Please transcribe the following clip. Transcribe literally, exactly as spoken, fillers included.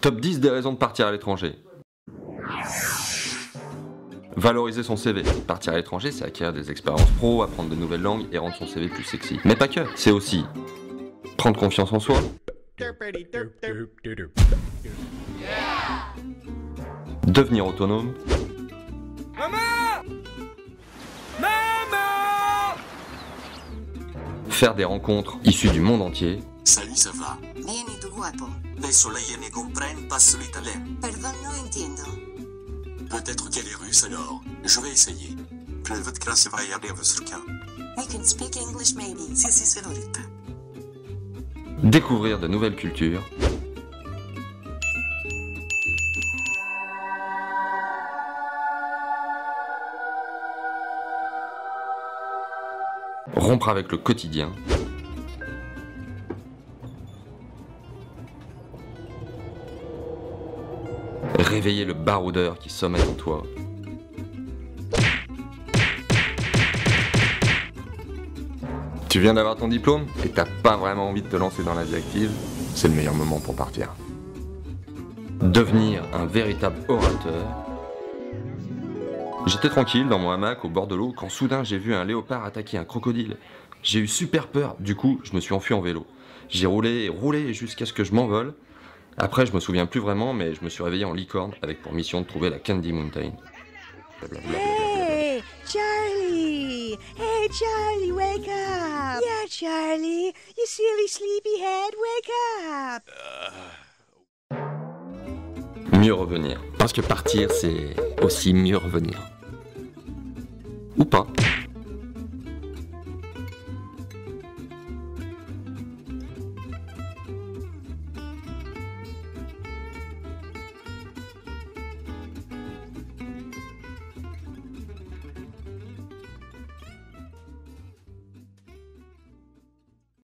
Top dix des raisons de partir à l'étranger. Valoriser son C V. Partir à l'étranger, c'est acquérir des expériences pro, apprendre de nouvelles langues et rendre son C V plus sexy. Mais pas que, c'est aussi prendre confiance en soi, devenir autonome, faire des rencontres issues du monde entier. Salut, ça va? Bien, ¿y tu guapo? Adesso lei ne comprenne pas l'italien. Perdón, no entiendo. Peut-être qu'elle est russe alors. Je vais essayer. Private class vai a Devsruka. I can speak English maybe. Si, si, señorita. Découvrir de nouvelles cultures, rompre avec le quotidien, réveiller le baroudeur qui sommeille en toi. Tu viens d'avoir ton diplôme et t'as pas vraiment envie de te lancer dans la vie active, c'est le meilleur moment pour partir. Devenir un véritable orateur. J'étais tranquille dans mon hamac au bord de l'eau quand soudain j'ai vu un léopard attaquer un crocodile. J'ai eu super peur, du coup je me suis enfui en vélo. J'ai roulé et roulé jusqu'à ce que je m'envole. Après je me souviens plus vraiment mais je me suis réveillé en licorne avec pour mission de trouver la Candy Mountain. Hey, Charlie! Hey, Charlie, wake up! Yeah, Charlie, you silly sleepyhead, wake up! Mieux revenir. Parce que partir c'est aussi mieux revenir. Ou pas.